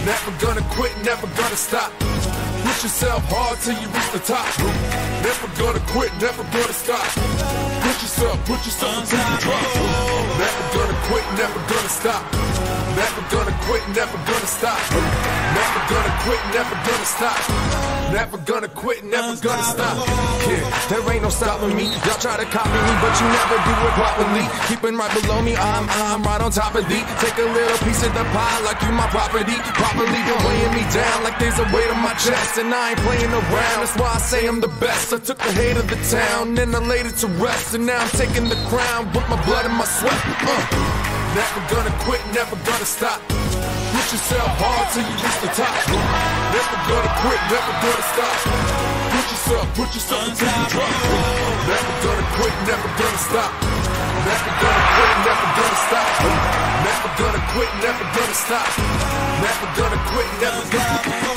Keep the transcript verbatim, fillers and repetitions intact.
Never gonna quit, never gonna stop. Push yourself hard till you reach the top. Never gonna quit, never gonna stop. Push yourself, push yourself until you drop. Never gonna quit, never gonna stop. Never gonna quit, never gonna stop. Never gonna quit, never gonna stop. Never gonna quit, never gonna stop. Yeah, there ain't no stopping me. Y'all try to copy me, but you never do it properly. Keeping right below me, I'm, I'm right on top of thee. Take a little piece of the pie like you my property. Properly been weighing me down like there's a weight on my chest. And I ain't playing around, that's why I say I'm the best. I took the hate of the town, then I laid it to rest. And now I'm taking the crown with my blood and my sweat. uh. Never gonna quit, never gonna stop. Push yourself hard till you reach the top. Never gonna quit, never gonna stop. Push yourself, push yourself until you drop. Never gonna quit, never gonna stop. Never gonna quit, never gonna stop. Never gonna quit, never gonna stop. Never gonna quit, never gonna stop.